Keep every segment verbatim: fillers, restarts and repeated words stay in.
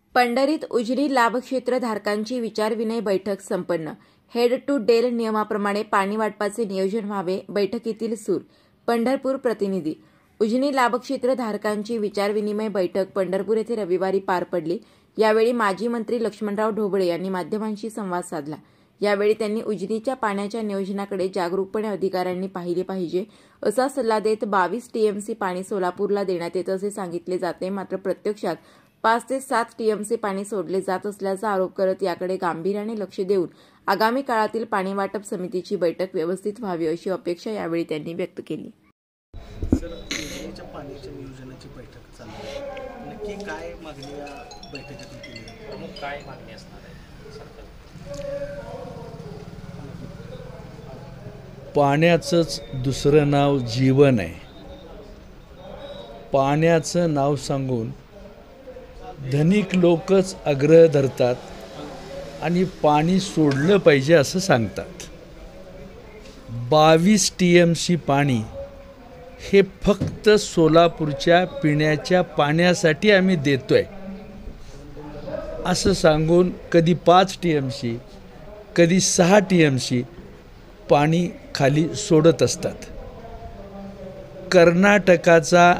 पंढरीत उजनी लाभक्षेत्र धारकांची विचारविनय बैठक संपन्न. हेड टू डेल नियमाप्रमाणे पाणी वाटपाचे नियोजन व्हावे, बैठकीतील सूर. पंढरपूर प्रतिनिधी. उजनी लाभक्षेत्र धारकांची विचारविनिमय बैठक पंढरपूर येथे रविवारी पार पडली. यावेळी माजी मंत्री लक्ष्मणराव ढोबळे यांनी माध्यमांशी संवाद साधला. यावेळी त्यांनी उजनीच्या पाण्याच्या नियोजनाकडे जागरूकपणे अधिकाऱ्यांनी पाहिले पाहिजे असा सल्ला देत बावीस टीएमसी पाणी सोलापूरला देण्यात येतं असे सांगितले जाते. मात्र प्रत्यक्षात पाच ते सात टीएमसी पाणी सोडले जात असल्याचा आरोप करत याकडे गांभीर्याने लक्ष देऊन आगामी काळातील पाणी वाटप समितीची बैठक व्यवस्थित व्हावी अशी अपेक्षा यावेळी त्यांनी व्यक्त केली. सर, उजनीच्या पाण्याच्या नियोजनाची बैठक चालू आहे. नक्की काय मागणी या बैठकीत केली? प्रमुख काय मागणी असणार आहे सरकार? पाण्याचंच दुसरं नाव जीवन आहे. पाण्याचं नाव सांगून धनिक लोकच आग्रह धरतात आणि पाणी सोडलं पाहिजे असं सांगतात. बावीस टी एम सी पाणी हे फक्त सोलापूरच्या पिण्याच्या पाण्यासाठी आम्ही देतोय असं सांगून कधी पाच टी एम सी कधी सहा टी एम सी पाणी खाली सोडत असतात. कर्नाटकाचा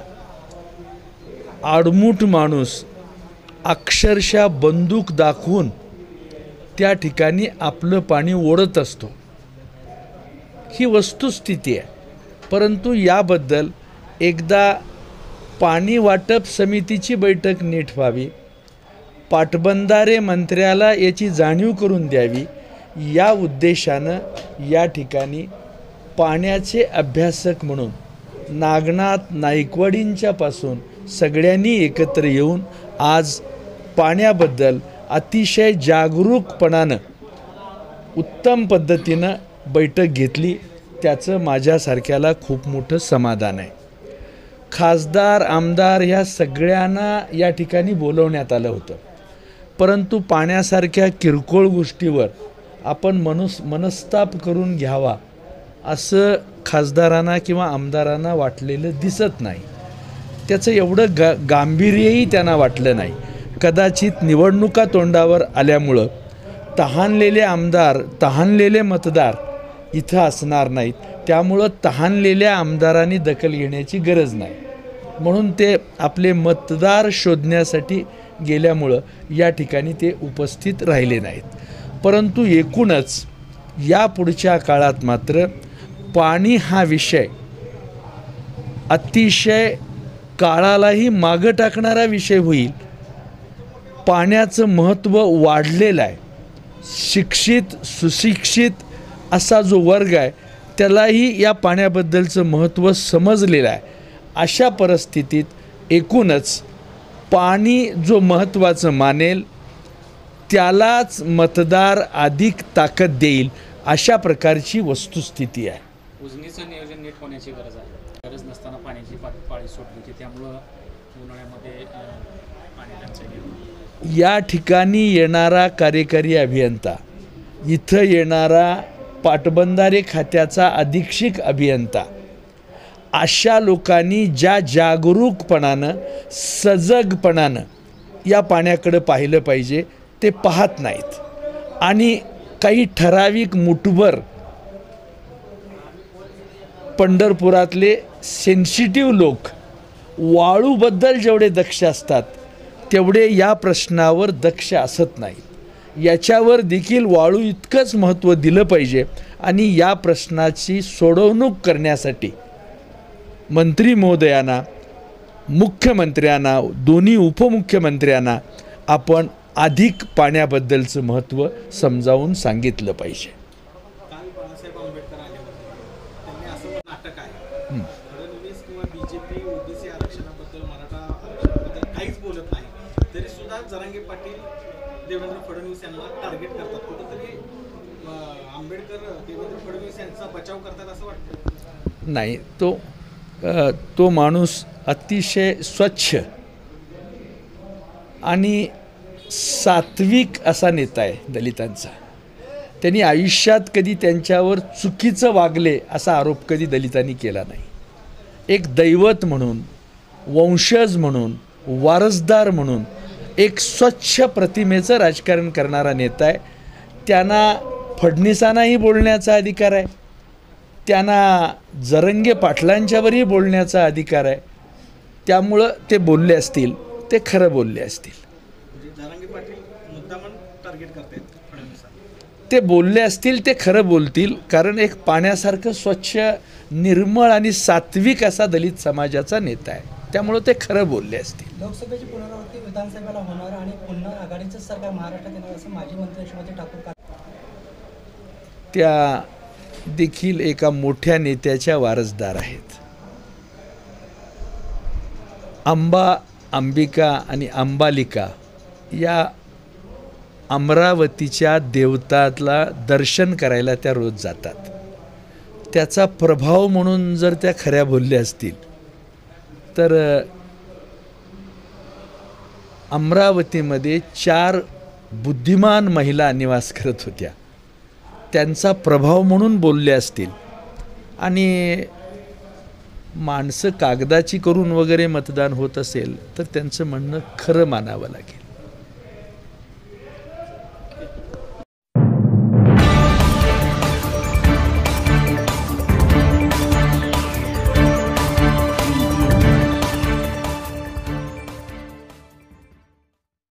आडमुठ माणूस अक्षरशः बंदूक दाखवून त्या ठिकाणी आपलं पाणी ओढत असतो. ही वस्तुस्थिती आहे. परंतु याबद्दल एकदा पाणी वाटप समितीची बैठक नीट व्हावी, पाटबंधारे मंत्र्याला याची जाणीव करून द्यावी, या उद्देशानं या ठिकाणी पाण्याचे अभ्यासक म्हणून नागनाथ नाईकवाडींच्यापासून सगळ्यांनी एकत्र येऊन आज पाण्याबद्दल अतिशय जागरूकपणानं उत्तम पद्धतीनं बैठक घेतली. त्याचं माझ्यासारख्याला खूप मोठं समाधान आहे. खासदार आमदार ह्या सगळ्यांना या ठिकाणी बोलवण्यात आलं होतं, परंतु पाण्यासारख्या किरकोळ गोष्टीवर आपण मनुस मनस्ताप करून घ्यावा असं खासदारांना किंवा आमदारांना वाटलेलं दिसत नाही. त्याचं एवढं गा गांभीर्यही त्यांना वाटलं नाही. कदाचित निवडणुका तोंडावर आल्यामुळं तहानलेले आमदार तहानलेले मतदार इथं असणार नाहीत, त्यामुळं तहानलेल्या आमदारांनी दखल घेण्याची गरज नाही म्हणून ते आपले मतदार शोधण्यासाठी गेल्यामुळं या ठिकाणी ते उपस्थित राहिले नाहीत. परंतु एकूणच या पुढच्या काळात मात्र पाणी हा विषय अतिशय काळालाही मागं टाकणारा विषय होईल. पाण्याचं महत्त्व वाढलेलं आहे. शिक्षित सुशिक्षित असा जो वर्ग आहे त्यालाही या पाण्याबद्दलचं महत्त्व समजलेलं आहे. अशा परिस्थितीत एकूणच पाणी जो महत्त्वाचं मानेल त्यालाच मतदार अधिक ताकद देईल अशा प्रकारची वस्तुस्थिती आहे. उजनीचं नियोजन नीट होण्याची गरज आहे. गरज नसताना पाण्याची पाळी सोडली होती, त्यामुळं उन्हाळ्यामध्ये पाणी टंचाई. या ठिकाणी येणारा कार्यकारी अभियंता, इथं येणारा पाटबंधारे खात्याचा अधीक्षक अभियंता, अशा लोकांनी ज्या जागरूकपणानं सजगपणानं या पाण्याकडे पाहिलं पाहिजे ते पाहत नाहीत. आणि काही ठराविक मुठभर पंढरपुरातले सेन्सिटिव्ह लोक वाळूबद्दल जेवढे दक्ष असतात तेवढे या प्रश्नावर दक्ष असत नाहीत. याच्यावर देखील वाळू इतकंच महत्त्व दिलं पाहिजे आणि या प्रश्नाची सोडवणूक करण्यासाठी मंत्री महोदयांना, मुख्यमंत्र्यांना, दोन्ही उपमुख्यमंत्र्यांना आपण अधिक पाण्याबद्दलचं महत्त्व समजावून सांगितलं पाहिजे. काल बाळासाहेब आंबेडकर आले होते, त्यांनी असं नाटक आहे फडणवीस किंवा बीजेपी ओबीसी आरक्षणाबद्दल, मराठा आरक्षणाबद्दल काहीच बोलत नाही, तरी सुद्धा जरांगे पाटील देवेंद्र फडणवीस यांना टार्गेट करतात. कुठंतरी आंबेडकर देवेंद्र फडणवीस यांचा बचाव करतात असं वाटतं? नाही, तो तो माणूस अतिशय स्वच्छ आणि सात्विक असा नेता आहे दलितांचा. त्यांनी आयुष्यात कधी त्यांच्यावर चुकीचं वागले असा आरोप कधी दलितांनी केला नाही. एक दैवत म्हणून, वंशज म्हणून, वारसदार म्हणून एक स्वच्छ प्रतिमेचं राजकारण करणारा नेता आहे. त्यांना फडणवीसांनाही बोलण्याचा अधिकार आहे, त्यांना जरंगे पाटलांच्यावरही बोलण्याचा अधिकार आहे. त्यामुळं ते बोलले असतील, ते खरं बोलले असतील. म्हणजे जरांगे पाटील मुद्दामन टार्गेट करतात फडणवीसांना. ते बोलले असतील, ते खरं बोलतील, कारण एक पाण्यासारखं स्वच्छ, निर्मळ आणि सात्विक असा दलित समाजाचा नेता आहे. त्यामुळं ते खरं बोलले असतील. लोकसभेची पुनरावृत्ती विधानसभेला होणार आणि पुन्हा आघाडीचं सरकार महाराष्ट्रात येणार असं माजी मंत्री यशोमती ठाकूर त्या देखील एका मोठ्या नेत्याच्या वारसदार आहेत. अंबा, अंबिका आणि अंबालिका या अमरावतीच्या देवताला दर्शन करायला त्या रोज जातात. त्याचा प्रभाव म्हणून जर त्या खऱ्या बोलल्या असतील तर अमरावतीमध्ये चार बुद्धिमान महिला निवास करत होत्या, त्यांचा प्रभाव म्हणून बोलले असतील. आणि माणसं कागदाची करून वगैरे मतदान होत असेल तर त्यांचं म्हणणं खरं मानावं लागेल.